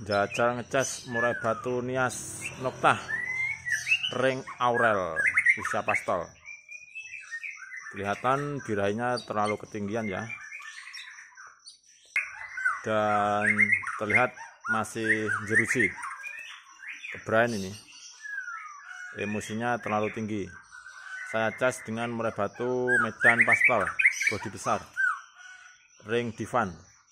Jajal ngecas murai batu Nias Nocta ring Aurel usia pastol. Kelihatan birahinya terlalu ketinggian ya, dan terlihat masih jeruji. Kebrain ini emosinya terlalu tinggi. Saya cas dengan murai batu Medan pastol bodi besar ring Divan.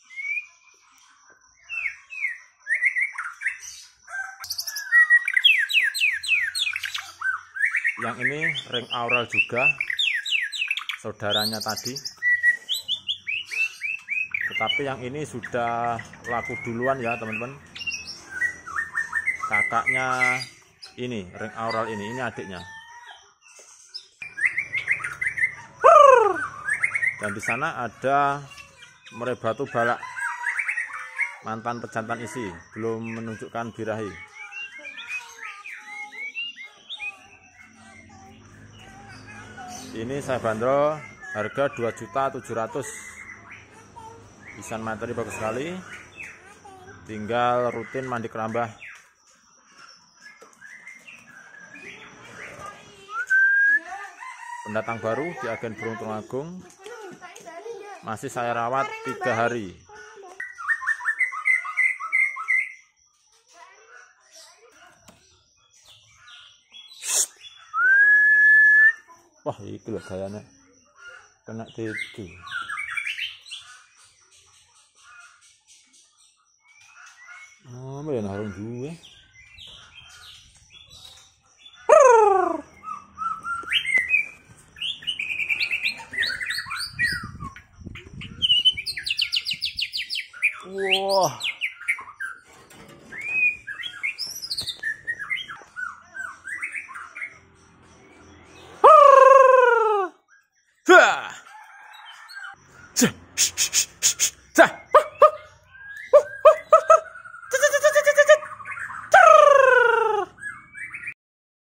Yang ini ring Aurel juga, saudaranya tadi. Tetapi yang ini sudah laku duluan ya teman-teman. Kakaknya ini, ring Aurel ini adiknya. Dan di sana ada murai batu balak mantan pejantan isi, belum menunjukkan birahi. Ini saya bandrol harga 2.700.000. Isan materi bagus sekali, tinggal rutin mandi kerambah. Pendatang baru di agen burung Tulungagung, masih saya rawat 3 hari. Wah, iki lho gayane. Kena tidu. Oh, mbene harung duwe. Wah. Ha!